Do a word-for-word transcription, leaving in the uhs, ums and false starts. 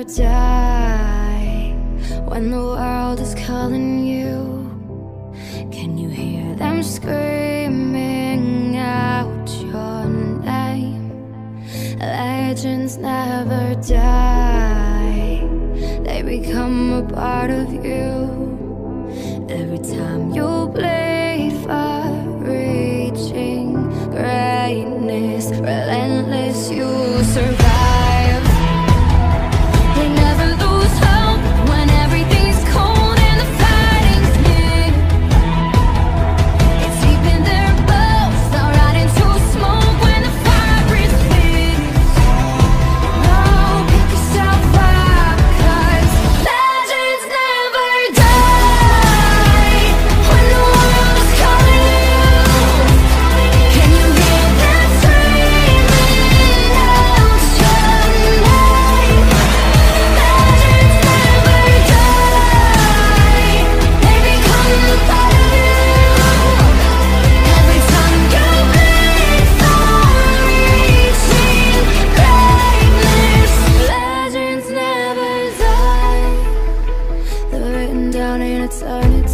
never die. When the world is calling you, can you hear them screaming out your name? Legends never die, they become a part of you. Every time you bleed for reaching greatness, relentless, you survive. They never lose hope when everything's cold and the fighting's near. It's deep in their bones, they'll rot into smoke when the fire is big. No, pick yourself up, 'cause legends never die. When the world is calling you, can you hear them screaming out your name? Legends never die, they become a part of you. Every time you bleed for reaching greatness, legends never die. They're written down in eternity.